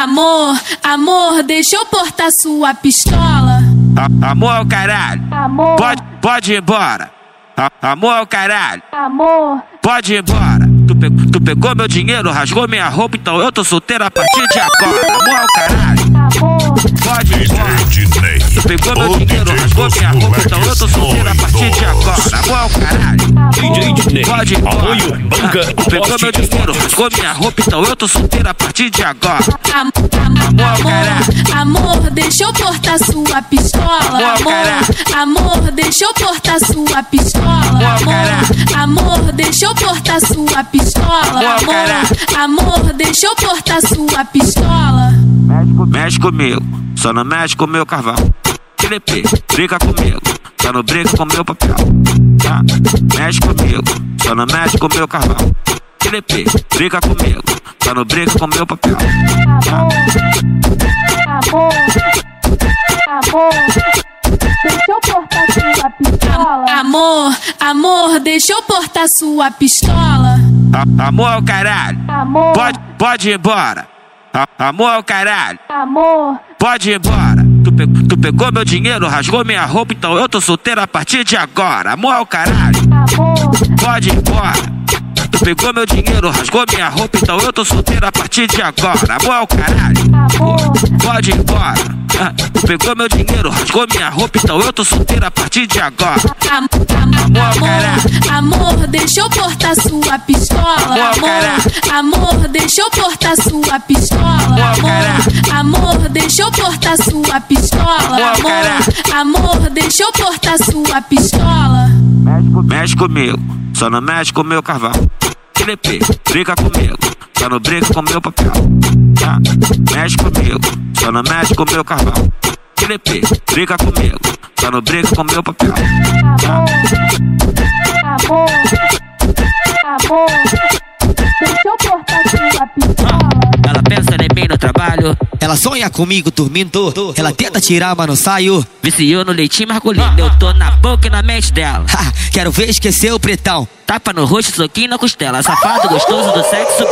Amor, amor, deixa eu portar sua pistola. Amor é o caralho. Amor, Pode ir embora. Amor é o caralho. amor, Pode ir embora. Tu pegou meu dinheiro, rasgou minha roupa, então eu tô solteiro a partir de agora. Amor é o caralho. amor, Pode ir embora. Tu pegou meu dinheiro, rasgou minha roupa, então eu tô solteiro a partir de agora. Amor é o caralho. Pode ir embora. Tu pegou meu dinheiro, rasgou minha roupa, então eu tô solteiro a partir de agora. amor, amor, deixa eu portar sua pistola. Amor, deixa eu portar sua pistola. Amor, deixa eu portar sua pistola. Amor, deixa eu portar sua pistola. Mexe comigo, só não mexe com meu carvão. TDP, briga comigo, só não briga com meu papel. Tá? Mexe comigo, só não mexe com meu carvão. TDP, briga comigo, só não briga com meu papel. Tá? Amor, amor, deixa eu portar sua pistola. Amor, amor, deixa eu portar sua pistola. Amor é o caralho. Amor, Pode ir embora. Amor é o caralho. amor, Pode ir embora. Tu pegou meu dinheiro, rasgou minha roupa, então eu tô solteiro a partir de agora. Amor é o caralho. amor, Pode ir embora. Tu pegou meu dinheiro, rasgou minha roupa, então eu tô solteiro a partir de agora. Amor é o caralho. amor, Pode ir embora. Tu pegou meu dinheiro, rasgou minha roupa, então eu tô solteiro a partir de agora. amor, deixa eu portar sua pistola. Amor, deixa eu portar sua pistola. Amor, deixa eu portar sua pistola. Amor, deixa eu portar sua pistola. Mexe comigo, só não mexe com meu carvão. TDP, briga comigo, só não briga com meu papel. Tá? Mexe comigo, só não mexe com meu carvão. TDP, briga comigo, só não briga com meu papel. Tá? Amor, amor, deixa eu portar sua pistola. Ela pensa em mim no trabalho, Ela sonha comigo dormindo, ela tenta tirar, mas não saio. viciou no leitinho margulino. Eu tô na boca e na mente dela. Ha, quero ver esquecer o pretão. Tapa no rosto, soquinho na costela. Safado gostoso do sexo.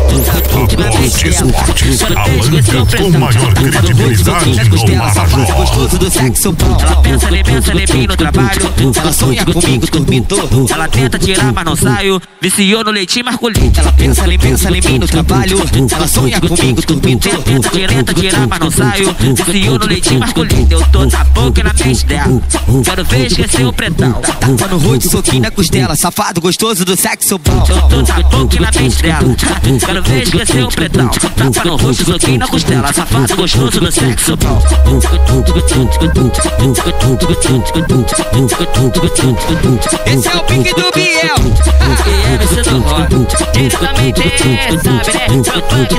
Com maior credibilidade no Safado Marajó. gostoso do sexo. Ela pensa em mim no trabalho, Ela sonha comigo dormindo, ela tenta tirar, mas não saio. Viciou no leitinho margulino. ela pensa em mim no trabalho. Ela sonha comigo dormindo, Tenta tirar, mas não saio. Viciou no leitinho masculino. Eu tô na boca e na mente dela. Quero ver esquecer o pretão. tapa no rosto, soquinho na costela. Safado gostoso do sexo bom. Eu tô na boca e na mente dela. Quero ver esquecer o pretão. Tapa no rosto, soquinho na costela. Safado gostoso do sexo bom. Esse é o pique do Biel. E é você do rock. Diretamente, sabe, né? Seu funk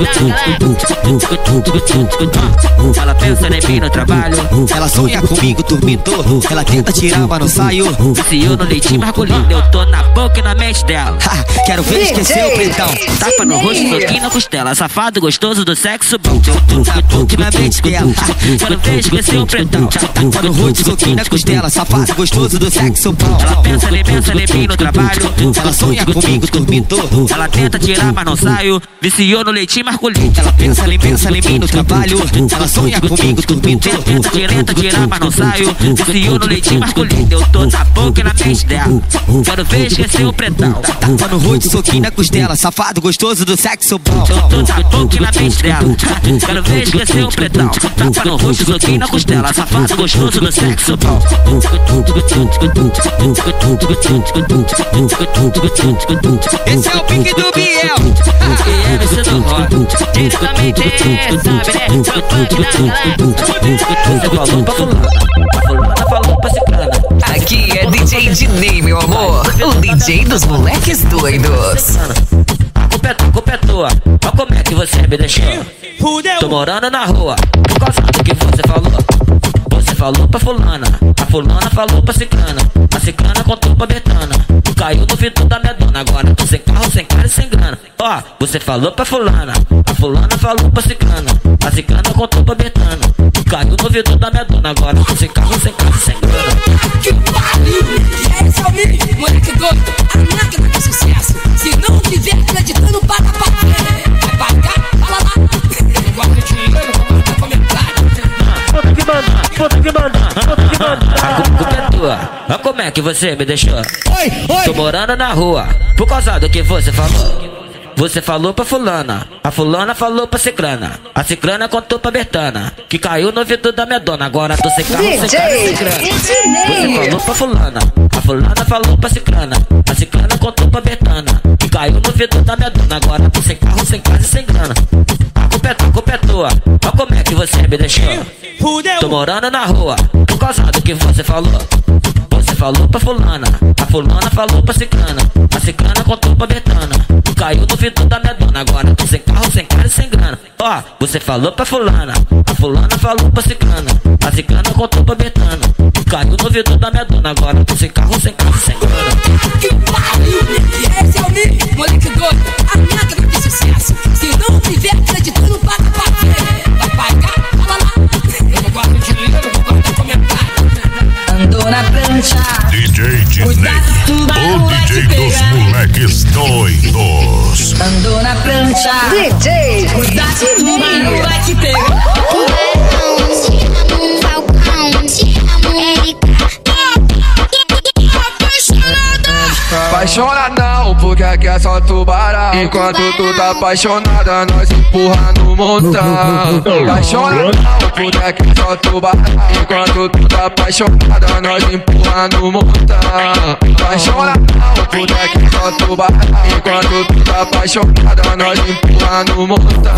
da ela pensa em mim no trabalho, Ela sonha comigo dormindo, ela tenta tirar, mas não saio. viciou no leitinho margulino. Eu tô na boca e na mente dela. Ha, quero ver esquecer o pretão. Tapa no rosto, soquinho na costela. Safado gostoso do sexo bom. Na boca e na mente dela. Quero ver esquecer o pretão. Tapa no rosto, soquinho na costela. Safado gostoso do sexo bom. Ela pensa em mim no trabalho, Ela sonha comigo dormindo, ela tenta tirar, mas não saio. Viciou no leitinho margulino. ela pensa em mim no trabalho. Ela sonha comigo dormindo, Tenta tirar, mas não saio. Viciou no leitinho masculino. Eu tô na boca e na mente dela. Quero ver esquecer o pretão. tapa no rosto, soquinho na costela. Safado gostoso do sexo bom. Eu tô na boca e na mente dela. Quero ver esquecer o pretão. Tapa no rosto, soquinho na costela. Safado gostoso do sexo bom. Esse é o pique do Biel. E é você do rock. Diretamente, sabe, né? Seu funk da galera. Você falou pra fulana, falou pra ciclana. Aqui é DJ Dinei, meu amor. O DJ dos moleques doidos. Culpa é tua, mas como é que você me deixou? Tô morando na rua, por causa do que você falou. Você falou pra fulana, a fulana falou pra ciclana. A ciclana contou pra Betana, caiu no vidro da minha dona. Agora tô sem carro, sem cara e sem grana. Ó, você falou pra fulana, a fulana falou pra ciclana. A ciclana contou pra Betana, caiu no vidro da minha dona. Agora tô sem carro, sem cara e sem grana. Que pariu! Esse é o mini, moleque doido, a máquina de sucesso. Se não tiver acreditando, paga pra ver. Vai pagar, fala lá. Olha como é que você me deixou. Tô morando na rua, por causa do que você falou. Você falou pra fulana, a fulana falou pra ciclana, a ciclana contou pra Bertana, que caiu no ouvido da minha dona, agora tô sem carro, sem casa, sem grana. Você falou pra fulana, a fulana falou pra ciclana, a ciclana contou pra Bertana, que caiu no ouvido da minha dona, agora tô sem carro, sem casa e sem grana. A culpa é tua, olha como é que você me deixou. Tô morando na rua, por causa do que você falou. Você falou pra fulana, a fulana falou pra ciclana, a ciclana contou pra Bertana, caiu no ouvido da minha dona, agora tô sem carro, sem casa e sem grana. Ó, você falou pra fulana, a fulana falou pra ciclana, a ciclana contou pra Bertana, caiu no ouvido da minha dona, agora tô sem carro, sem casa e sem grana. Que pariu, esse é o Mi, moleque doido, a máquina de sucesso. Se não tiver acreditando, paga pra ver. Vai pagar, fala lá. Eu não gosto de ler, eu não gosto de comentário. Andou na prancha. DJ Dinei, o DJ dos moleques doidos. Andou na prancha. DJ Dinei vai te pegar. Apaixonadão, porque aqui é só tubarão. Enquanto tu tá apaixonada, nós empurra no montão. Apaixonadão, porque aqui é só tubarão. Enquanto tu tá apaixonada, nós empurra no montão. Apaixonadão, porque aqui é só tubarão. Enquanto tu tá apaixonada, nós empurra no montão.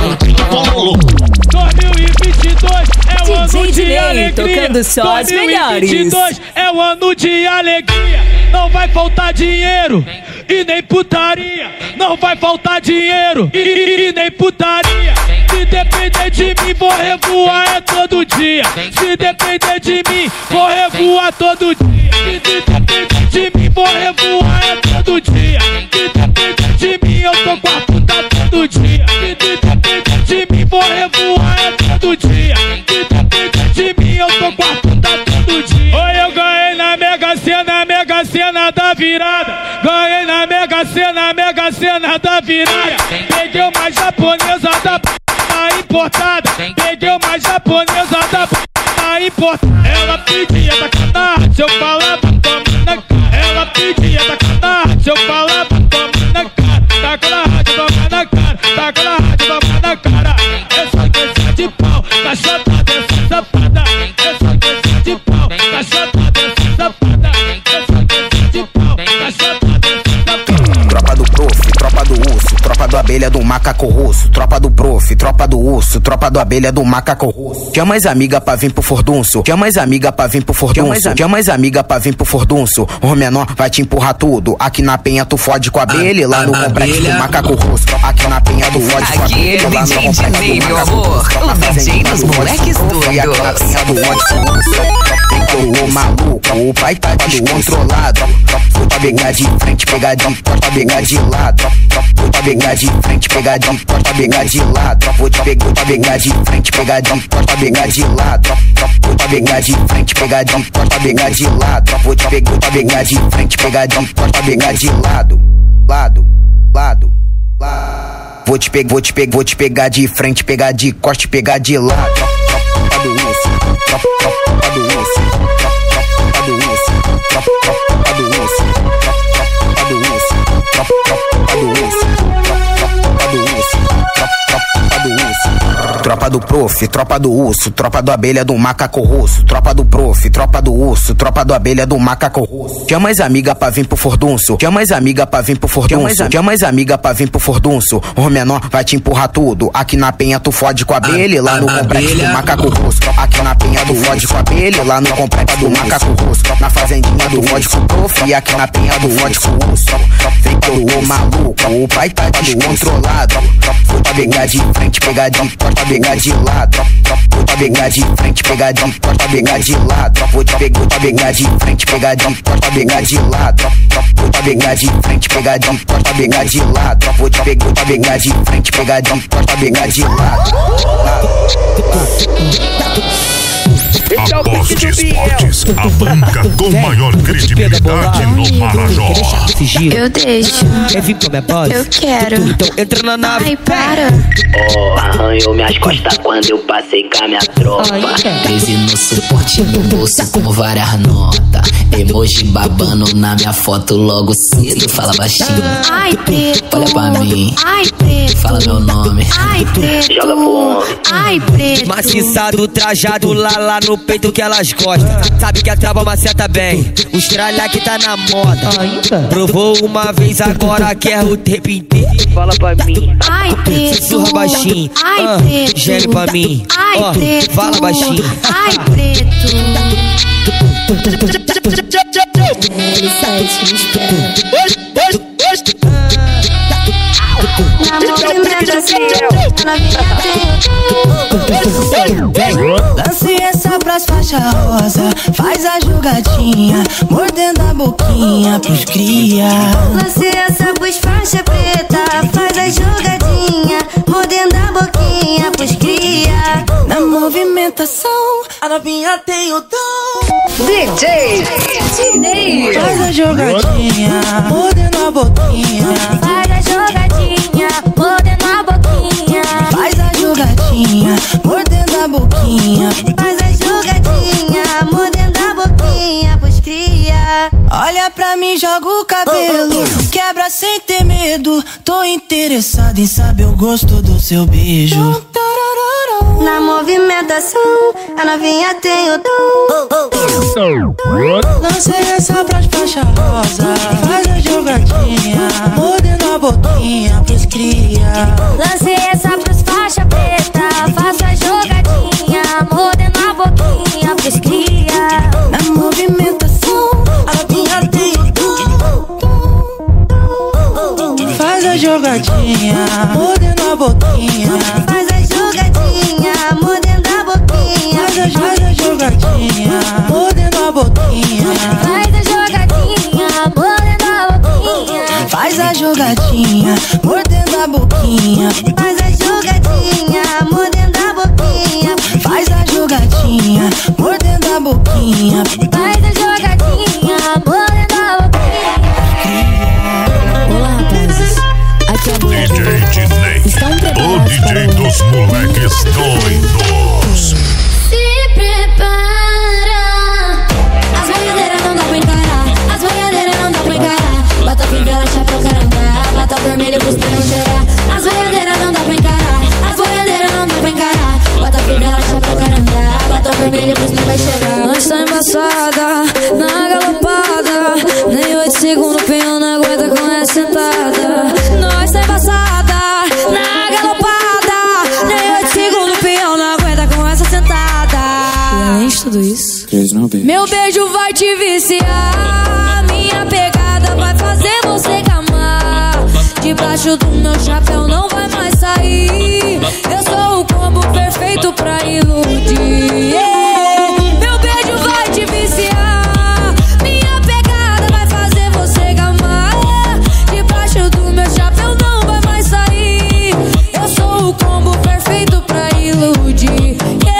2022 é o ano de alegria. Tocando só as melhores. 2022 é o ano de alegria. Não vai faltar dinheiro e nem putaria. Não vai faltar dinheiro e nem putaria. Se depender de mim, vou revoar é todo dia. Se depender de mim, vou revoar todo dia. Se depender de mim, vou revoar é todo dia. Se depender de mim, eu tô com a puta todo dia. Se depender de mim, vou revoar é todo dia. Se depender de mim, eu tô com a puta todo dia. Oi, eu ganhei na Mega Sena da virada. Ganhei na Mega Sena da virada. Peguei uma japonesa da p*** importada. Peguei uma japonesa da p*** importada. Ela pedia sacanagem, se eu falava toma na cara. Ela pedia sacanagem, se eu falava toma na cara. Taca na rádio, toma na cara. Taca na rádio, toma na cara. Essa coisa de pau, tá chata dessa safada. Essa coisa de pau, tá chata dessa safada. Tropa do prof, tropa do urso, tropa do abelha do macaco russo. Tropa do prof, tropa do urso, tropa do abelha do macaco russo. Chama as amigas pra vir pro furdunço. Chama as amigas pra vir pro furdunço. Chama as amigas pra vir pro furdunço. O menor vai te empurrar tudo. Aqui na penha tu fode com a abelha. Lá no complexo do macaco russo. Aqui na penha tu fode com a abelha. Lá no complexo do macaco russo. O DJ dos moleques doidos. Aqui na penha tu fode com o russo. Ô maluco, o pai tá descontrolado. Vou te pegar de frente, pegar de porta, pegar de lado. Vou te pegar de frente, pegar de porta, pegar de lado. Vou te pegar de frente, pegar de porta, pegar de lado. Vou te pegar de frente, pegar de porta, pegar de lado. Vou te pegar de frente, pegar de porta, pegar de lado. Lado. Vou te pegar de frente, pegar de coste, pegar de lado. Tropa do urso, tropa do urso, tropa do urso, tropa do urso, tropa do urso, tropa do urso, tropa do urso, tropa do urso. Tropa do prof, tropa do urso, tropa do abelha do macaco russo. Tropa do prof, tropa do urso, tropa do abelha do macaco russo. Chama as amigas pra vir pro furdunço. Chama as amigas pra vir pro furdunço. Chama as amigas pra vir pro furdunço. O menor vai te empurrar tudo. Aqui na penha tu fode com a abelha. Lá no complexo do macaco russo. Aqui na penha tu fode com a abelha. Lá no complexo do macaco russo. Na fazendinha tu fode com o prof. E aqui na penha tu fode com o urso. Vem todo maluco, o pai tá descontrolado. Vou te pegar de frente, pegar de porta, pegar de lado. Vou te pegar de frente, pegar de porta, pegar de lado. Vou te pegar de frente, pegar de porta, pegar de lado. Vou te pegar de frente, pegar de porta, pegar de lado. Vou te pegar de frente, pegar de porta, pegar de lado. Aposte Esportes, a banca com maior credibilidade no Marajó. Eu deixo. Quer vir pra minha base? Eu quero. Então entra na nave. Ai, para. Oh, arranhou minhas costas quando eu passei com a minha tropa. 13 no suporte no bolso com várias notas. Emoji babando na minha foto logo cedo. Fala baixinho. Ai, preto. Olha pra mim. Ai, preto. Fala meu nome. Ai, preto. Joga pro homem. Ai, preto. Maciçado, trajado lá no peito que elas gostam. Sabe que a trava maceta bem. Os tralha que tá na moda. Provou uma vez, agora quer o tempo inteiro. Fala pra mim. Ai, preto. Sussurra baixinho. Ai, preto. Gere pra mim. Ai, preto. Fala baixinho. Ai, preto. Lance essa pras faixa rosa, faz a jogadinha, mordendo a boquinha pros cria. Lance essa pros faixa preta, faz a jogadinha, mordendo a boquinha pros cria. Na movimentação, a novinha tem o dom. DJ Dinei. Faz a jogadinha, mordendo a boquinha. Faz a jogadinha, mordendo a boquinha. Faz a jogadinha, mordendo a boquinha. Faz a jogadinha, mordendo a boquinha pros cria. Olha pra mim, joga o cabelo, quebra sem ter medo. Tô interessado em saber o gosto do seu beijo. Na movimentação, a novinha tem o dom. Lancei essa pras faixa rosa, faz a jogadinha, mordendo a boquinha pros cria. Lancei essa pros faixa preta, faça a jogadinha, mordendo a boquinha pros cria. Na movimentação, a novinha tem o dom. Faz a jogadinha, mordendo a boquinha. Faz a jogadinha, mordendo a boquinha. Faz a jogadinha, mordendo a boquinha. Faz a jogadinha, mordendo a boquinha. Faz a jogadinha, mordendo a boquinha. Faz a jogadinha, mordendo a boquinha. Faz a jogadinha, mordendo a boquinha. Faz a jogadinha, mordendo a boquinha. Olá, rapazes. Aqui é a mulher DJ Dinei, Estão o preparados DJ para dos moleques doidos. Se prepara. As boiadeiras não dá pra encarar. As boiadeiras não dá pra encarar. Bota fivela, chapéu, caramba. Bota vermelho pros não cheirar. As boiadeiras não dá pra encarar. As boiadeiras não dá pra encarar. Bota fivela, chapéu, caramba. Bota vermelho pros não vai cheirar. Nós tá embaçada, na galopada. Nem 8 segundos o peão não aguenta com essa sentada. Nós tá embaçada, na galopada. Nem 8 segundos o peão não aguenta com essa sentada. E além de tudo isso, meu beijo vai te viciar. Minha pegada vai fazer você gamar. Debaixo do meu chapéu não vai mais sair. Eu sou o combo perfeito pra iludir. Meu beijo vai te viciar. Minha pegada vai fazer você gamar. Debaixo do meu chapéu não vai mais sair. Eu sou o combo perfeito pra iludir.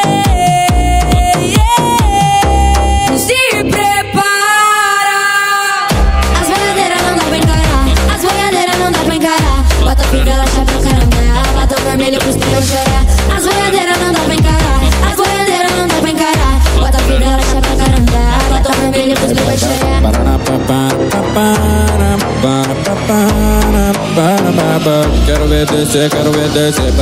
Se prepara. As boiadeiras não dá pra encarar. As boiadeiras não dá pra encarar. Bota fivela, chapéu, caramba. Bota vermelho pros não chorar. As boiadeiras não dá pra encarar. As boiadeiras não dá pra encarar. Bota fivela, chapéu, caramba. Bota vermelho pros não vai chorar. Quero ver descer, quero ver descer.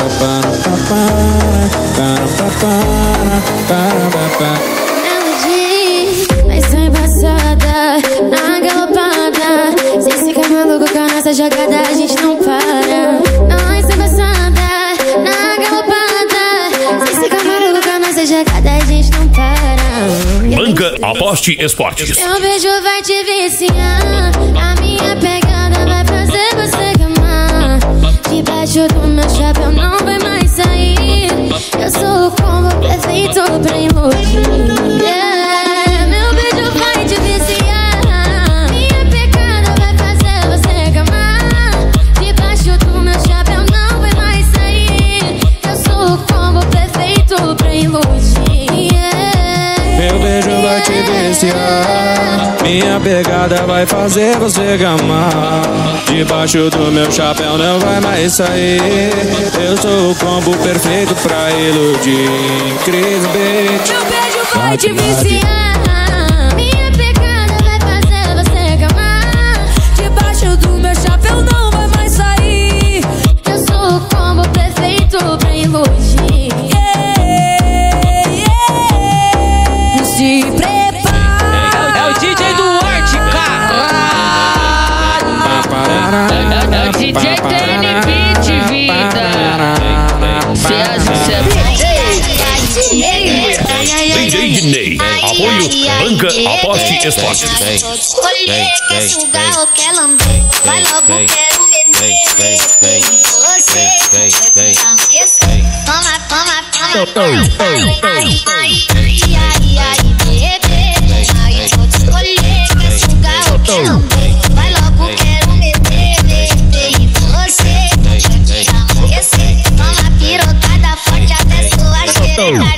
Mas sou embaçada, na galopada. Se fica maluco com a nossa jogada, a gente não para. Nós sou embaçada, na galopada. Se fica maluco com a nossa jogada, a gente não para. Banca Aposte Esportes. Meu beijo vai te viciar. A minha pegada vai fazer você gamar. Debaixo do meu chapéu não vai mais sair. Eu sou o combo perfeito pra iludir. Meu beijo vai te viciar. Minha pegada vai fazer você gamar. Debaixo do meu chapéu não vai mais sair. Eu sou o combo perfeito pra iludir. viciar. Minha pegada vai fazer você gamar. Debaixo do meu chapéu não vai mais sair. Eu sou o combo perfeito pra iludir. Cris, bitch. Meu beijo vai te viciar. Minha pegada vai fazer você gamar. Debaixo do meu chapéu não vai mais sair. Eu sou o combo perfeito pra iludir. Se prepara. É o DJ Duarte, caralho. É o DJ TN Beat, vida. DJ Dinei, apoio, banca, aposte, esportes. Colher, quer sugar ou quer lamber? Vai logo, quero beber. Você, toma, toma, toma. Ai, bebê. Aí vou te escolher, quer sugar ou quer lamber? Vai logo, quero beber. E você, toma pirotada forte até sua xereca.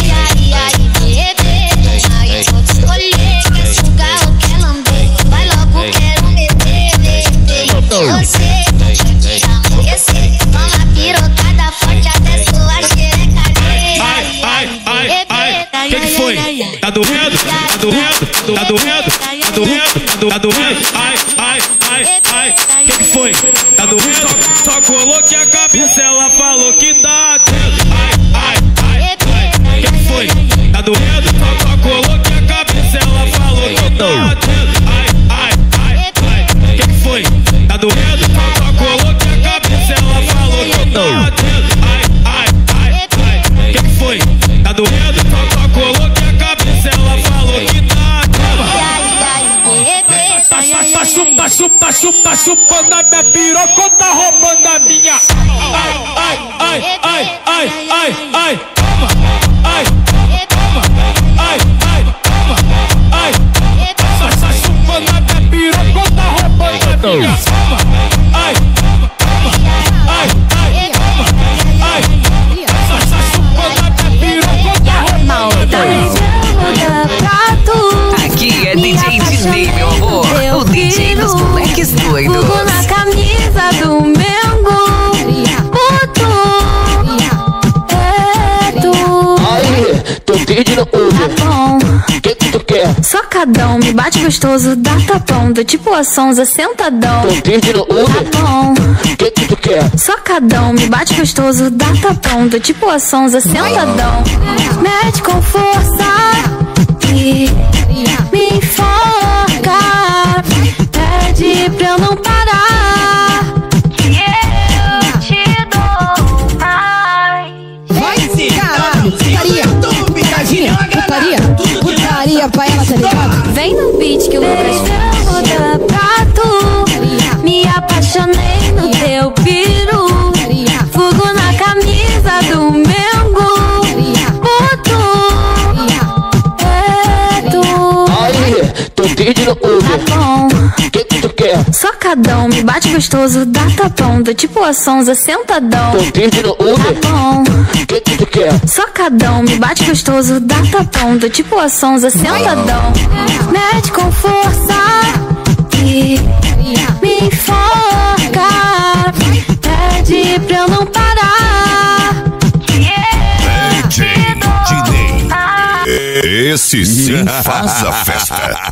Tá doendo, tá doendo, tá doendo, tá doendo, tá doendo. Ai, ai, ai, ai. Que foi? Tá doendo? Só coloquei a cabeça, ela falou que tá doendo. Ai, ai, ai, ai. Que foi? Tá doendo? Só coloquei a cabeça, ela falou que tá doendo. Ai, ai, ai, ai. Que foi? Tá doendo? Só coloquei a cabeça, ela falou que tá doendo. Ai, ai, ai, ai. Que foi? Tá doendo? Só coloquei a cabeça, ela falou que tá Tá chupando a minha piroca, tá roubando a minha. Ai, ai, ai, ai, ai, ai, ai. Toma, ai, toma, ai, ai, toma, ai. Tá chupando a minha piroca, tá roubando a minha. Toma, ai, toma, ai, ai, toma, ai. Tá chupando a minha piroca, tá roubando a minha. Aqui é DJ Dinei, meu amor. O DJ dos moleques doidos. Fogo na camisa do Mengo. Puto. Aí, teu vídeo no Uber. Tá bom. Que tu quer? Socadão, me bate gostoso, dá tapão. Do tipo a Sonza, sentadão. Teu vídeo no Uber. Tá bom. Que tu quer? Socadão, me bate gostoso, dá tapão. Do tipo a Sonza, sentadão. Mete com força e me enforca. Pede pra eu não parar. Eu te dou mais. Vai se caralho, putaria, putaria pra ela, tá ligado? Vem no beat que o Lucas muda pra tu. Me apaixonei no teu peru. Fogo na camisa do Mengo. Puto. Aí, teu vídeo no Uber. Tá bom. Que tu quer? Socadão, me bate gostoso, dá tapão. Do tipo a Sonza, sentadão. Teu vídeo no Uber. Tá bom. Que tu quer? Socadão, me bate gostoso, dá tapão. Do tipo a Sonza, sentadão. Mete com força e me enforca. Pede pra eu não parar. DJ Dinei. Esse sim faz a festa.